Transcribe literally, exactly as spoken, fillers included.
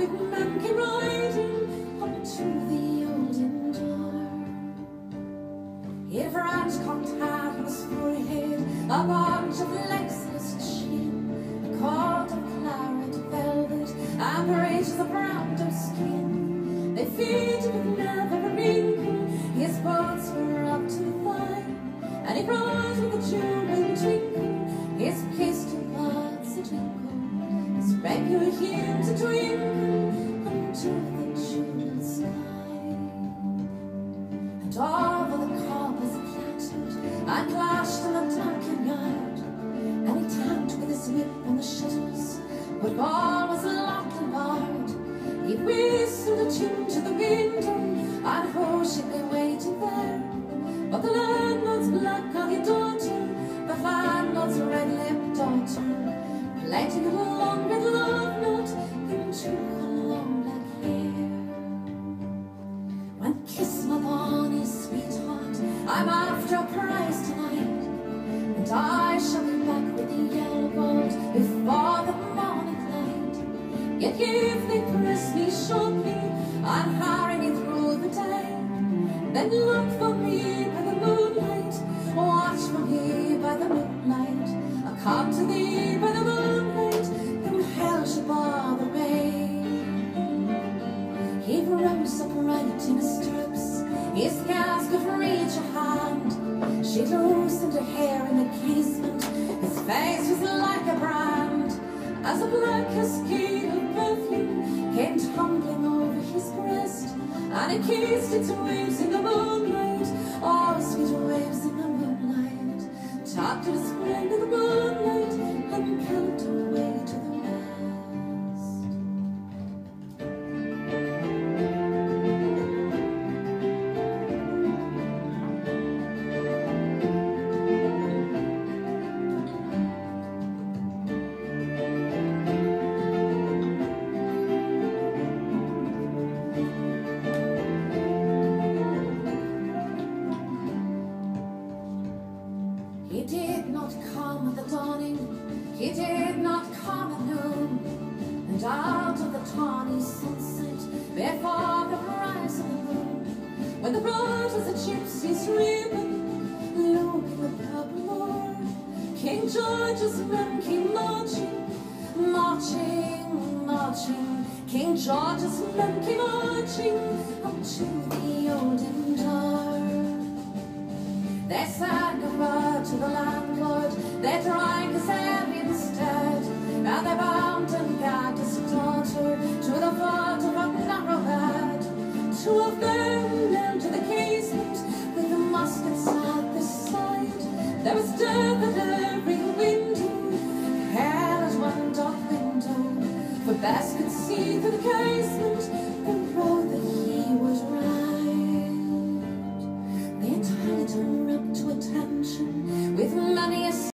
with men came riding up to the old inn door. He had a round cocked hat on his forehead, a bunch of legs in his chin, a coat of claret velvet, and braces of brown doe skin. They fitted with never a wrinkle, his boots were up to the thigh, and he rode with a jewel twinkle, his pistol buds a twinkle, his regular hymns a twinkle unto the jewel sky. And over the cobbles clattered and clashed in the darkened yard, and he tapped with his whip on the shutters, but all was locked and barred. He whistled a tune to the window, and who should be waiting there but the landlord's black-eyed daughter, the landlord's red-lipped daughter, plaiting a long red love knot into her long black hair. When kiss my bonny sweetheart, I'm after a prize tonight, and I shall be back with the yellow gold before the morning light. Yet if they press me shortly and hurry me through the day, then look for me by the moonlight, watch for me by the moonlight. I'll come to thee by the moonlight, whom hell shall bar the way. He rose upright in his stirrups, his scarce could reach a hand. She loosened her hair in the casement, his face was like a brand, as a black cascade of perfume came tumbling over his breast, and he kissed its waves in the moonlight, oh sweet waves in the moonlight, tapped his friend in the moonlight, and galloped away to the west. He did not come at the dawning, he did not come at noon, and out of the tawny sunset, before the rise of the moon, when the road was a gypsy's ribbon, looping the purple moor, King George's men came marching, marching, marching. King George's men came marching up to the old inn door. They sang a word to the landlord, they drank his ale instead, and they bound and gagged his daughter to the foot of a narrow bed. Two of them knelt to the casement with the muskets at their side. There was death at every window, hell at one dark window, for Bess could see through the casement the road that he would ride. They tied her up to attention with many a